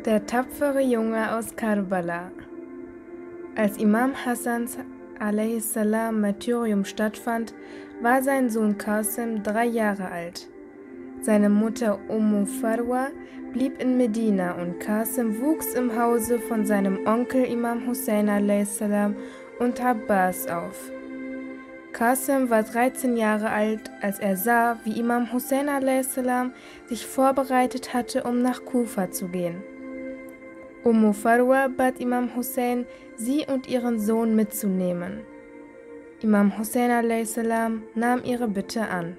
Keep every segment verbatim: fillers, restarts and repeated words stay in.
Der tapfere Junge aus Karbala. Als Imam Hassans a.s. Martyrium stattfand, war sein Sohn Qasim drei Jahre alt. Seine Mutter Ummu Farwa blieb in Medina und Qasim wuchs im Hause von seinem Onkel Imam Hussein a.s. und Abbas auf. Qasim war dreizehn Jahre alt, als er sah, wie Imam Hussein a.s. sich vorbereitet hatte, um nach Kufa zu gehen. Ummu Farwa bat Imam Hussein, sie und ihren Sohn mitzunehmen. Imam Hussein a.s. nahm ihre Bitte an.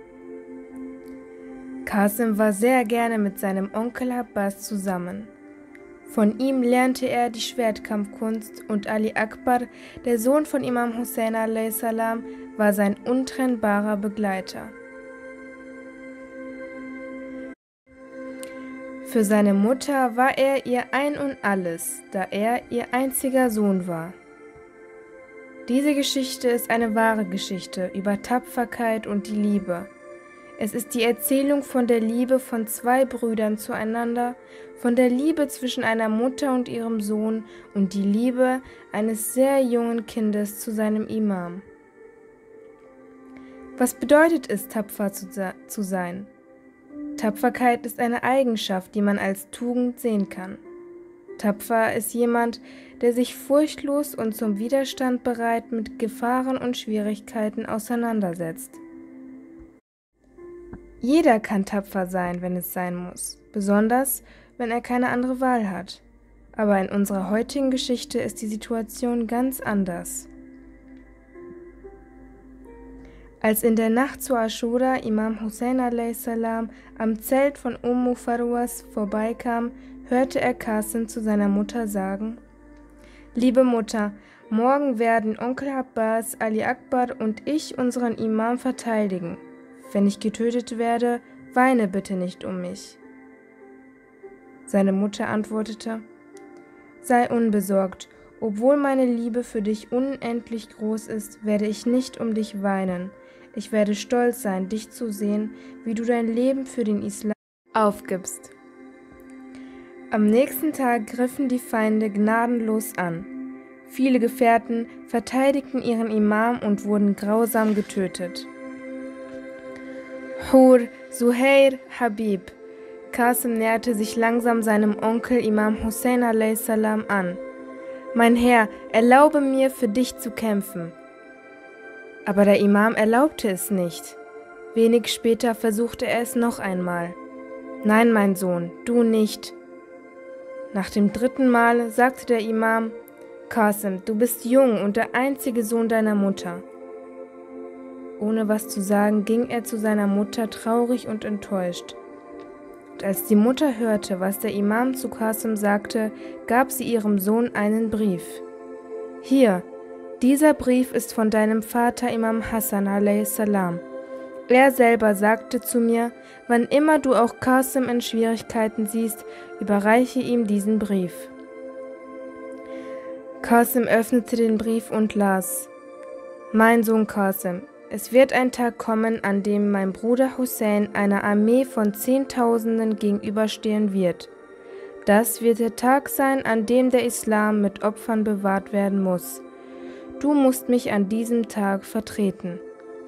Qasim war sehr gerne mit seinem Onkel Abbas zusammen. Von ihm lernte er die Schwertkampfkunst und Ali Akbar, der Sohn von Imam Hussein a.s., war sein untrennbarer Begleiter. Für seine Mutter war er ihr Ein und Alles, da er ihr einziger Sohn war. Diese Geschichte ist eine wahre Geschichte über Tapferkeit und die Liebe. Es ist die Erzählung von der Liebe von zwei Brüdern zueinander, von der Liebe zwischen einer Mutter und ihrem Sohn und die Liebe eines sehr jungen Kindes zu seinem Imam. Was bedeutet es, tapfer zu, zu sein? Tapferkeit ist eine Eigenschaft, die man als Tugend sehen kann. Tapfer ist jemand, der sich furchtlos und zum Widerstand bereit mit Gefahren und Schwierigkeiten auseinandersetzt. Jeder kann tapfer sein, wenn es sein muss, besonders wenn er keine andere Wahl hat. Aber in unserer heutigen Geschichte ist die Situation ganz anders. Als in der Nacht zu Aschura Imam Hussein a.s. am Zelt von Ummu Farwas vorbeikam, hörte er Qasim zu seiner Mutter sagen: »Liebe Mutter, morgen werden Onkel Abbas, Ali Akbar und ich unseren Imam verteidigen. Wenn ich getötet werde, weine bitte nicht um mich.« Seine Mutter antwortete: »Sei unbesorgt, obwohl meine Liebe für dich unendlich groß ist, werde ich nicht um dich weinen. Ich werde stolz sein, dich zu sehen, wie du dein Leben für den Islam aufgibst.« Am nächsten Tag griffen die Feinde gnadenlos an. Viele Gefährten verteidigten ihren Imam und wurden grausam getötet. Hur, Suhair, Habib. Qasim näherte sich langsam seinem Onkel Imam Hussein a.s. an. »Mein Herr, erlaube mir, für dich zu kämpfen.« Aber der Imam erlaubte es nicht. Wenig später versuchte er es noch einmal. »Nein, mein Sohn, du nicht.« Nach dem dritten Mal sagte der Imam: »Qasim, du bist jung und der einzige Sohn deiner Mutter.« Ohne was zu sagen, ging er zu seiner Mutter traurig und enttäuscht. Und als die Mutter hörte, was der Imam zu Qasim sagte, gab sie ihrem Sohn einen Brief. »Hier, dieser Brief ist von deinem Vater Imam Hassan a.s. Er selber sagte zu mir, wann immer du auch Qasim in Schwierigkeiten siehst, überreiche ihm diesen Brief.« Qasim öffnete den Brief und las: »Mein Sohn Qasim, es wird ein Tag kommen, an dem mein Bruder Hussein einer Armee von Zehntausenden gegenüberstehen wird. Das wird der Tag sein, an dem der Islam mit Opfern bewahrt werden muss. Du musst mich an diesem Tag vertreten.«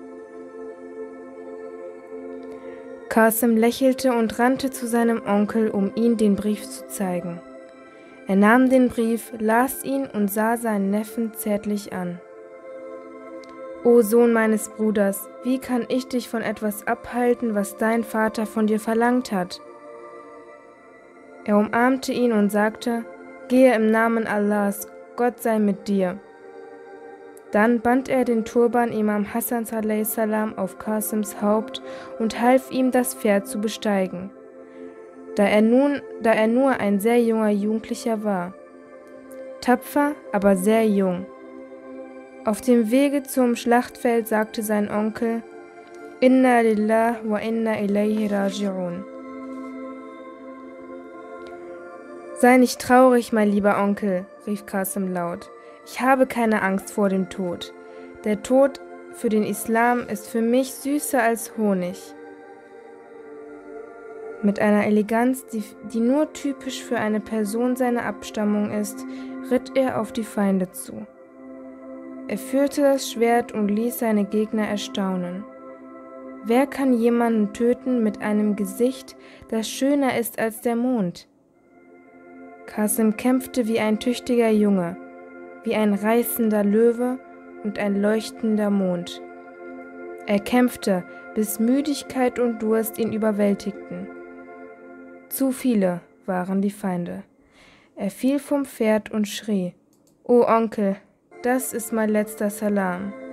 Qasim lächelte und rannte zu seinem Onkel, um ihm den Brief zu zeigen. Er nahm den Brief, las ihn und sah seinen Neffen zärtlich an. »O Sohn meines Bruders, wie kann ich dich von etwas abhalten, was dein Vater von dir verlangt hat?« Er umarmte ihn und sagte: »Gehe im Namen Allahs, Gott sei mit dir.« Dann band er den Turban Imam Hassans a.s. auf Qasims Haupt und half ihm, das Pferd zu besteigen, da er, nun, da er nur ein sehr junger Jugendlicher war. Tapfer, aber sehr jung. Auf dem Wege zum Schlachtfeld sagte sein Onkel: »Inna lillah wa inna ilayhi raji'un.« »Sei nicht traurig, mein lieber Onkel«, rief Qasim laut. »Ich habe keine Angst vor dem Tod. Der Tod für den Islam ist für mich süßer als Honig.« Mit einer Eleganz, die, die nur typisch für eine Person seiner Abstammung ist, ritt er auf die Feinde zu. Er führte das Schwert und ließ seine Gegner erstaunen. Wer kann jemanden töten mit einem Gesicht, das schöner ist als der Mond? Qasim kämpfte wie ein tüchtiger Junge, wie ein reißender Löwe und ein leuchtender Mond. Er kämpfte, bis Müdigkeit und Durst ihn überwältigten. Zu viele waren die Feinde. Er fiel vom Pferd und schrie: »O Onkel, das ist mein letzter Salam.«